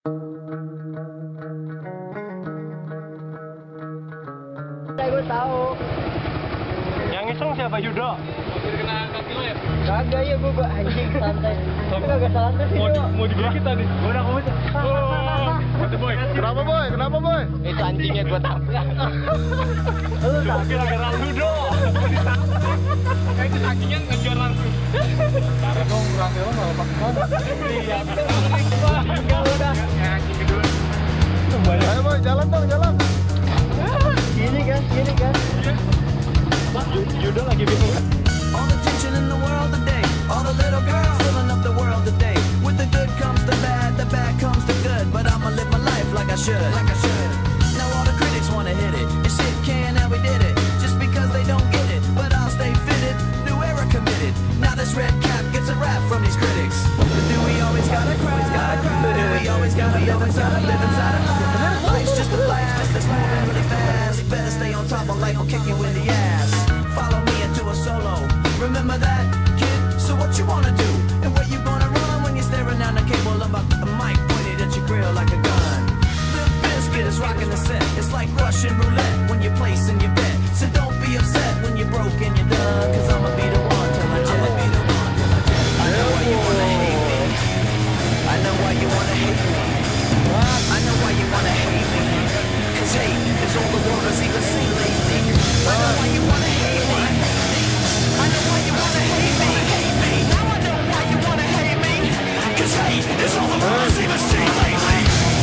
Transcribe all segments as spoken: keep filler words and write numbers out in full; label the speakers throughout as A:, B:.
A: Saya gue tahu.
B: Yang iseng siapa Yudo?
C: Hampir kena kaki lo ya?
A: Kagak ya gue anjing santai. Tapi kagak santai sih.
C: Mau di, mau dibeli kita nih.
B: Gue udah ngomong.
C: Oh, mati boy.
D: Kenapa boy? Kenapa boy?
A: Itu anjingnya gue tabrak.
B: Lu tak gara-gara Yudo.
C: Kayak itu kakinya ngejual langsung.
D: Karena dong rantai lo nggak lepas banget.
C: Iya.
A: Enggak udah.
C: Kaki kedua.
D: Ayo boy, jalan dong, jalan.
A: Gini kan, gini kan.
B: Yudo lagi bingung.
E: All the tension in the world today, all the little girls filling up the world today. With the good comes the bad, the bad comes the good. But I'ma live my life like I should, like I should. Now all the critics wanna hit it, and shit can and we did it. Just because they don't get it, but I'll stay fitted. New era committed. Now this red cap gets a rap from these critics. But do we always gotta cry? Do we always gotta live inside, live inside a lie? Life's just a blast, it's moving really fast. Better stay on top, or life will kick you in the ass. Follow me into a solo. Remember that, kid? So what you wanna do? And where you gonna run when you're staring down the cable of a mic pointed at your grill like a gun? Limp Bizkit is rocking the set. It's like Russian roulette when you're placing your bet. So don't be upset when you're broke and you're done. Cause I'ma be the one till I jet. Be the one till I jet. I know why you wanna hate me. I know why you wanna hate me. I know why you wanna hate me. Cause hate is all the world has even seen lately. I know why you wanna hate me. I know why you wanna hate me. Hate me. Now I know why you wanna hate me. Cause hate is all the world has even seen lately.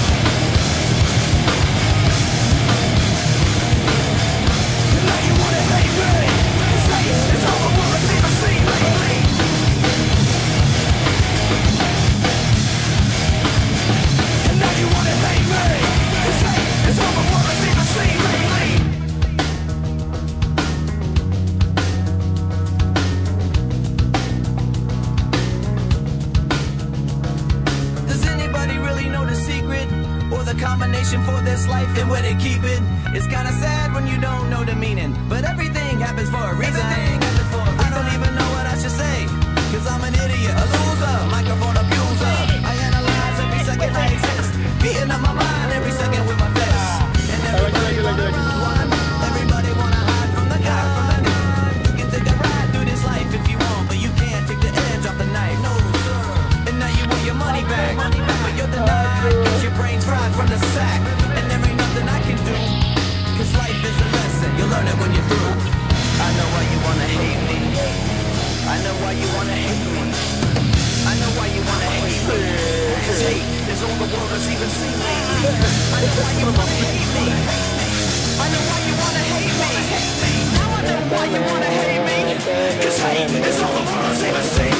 E: Now you wanna hate me. Cause hate is all the world has even seen lately. And now you wanna hate me. Cause hate is all the world has even seen lately. Does anybody really know the secret? Or the combination for this life and where they keep it? It's kinda sad when you don't know the meaning. But everything happens for a reason. I don't even know what I should say. Cause I'm an idiot, a loser, microphone abuser. I analyze every second I exist. Beating up my mind every second with my fist. And everybody wanna run one. Everybody wanna hide from the guy. You can take a ride through this life if you want, but you can't take the edge off the knife. No, sir. And now you want your money back. But you're denied, cause your brain's fried from the sack. And there ain't nothing I can do. Cause life is a lesson, you'll learn it when you're through. I know why you wanna hate me. I know why you wanna hate me. I know why you wanna hate me. Cause hate is all the world has even seen lately. I know why you wanna hate me. I know why you wanna hate me. Now I know why you wanna hate me. Cause hate is all the world has even seen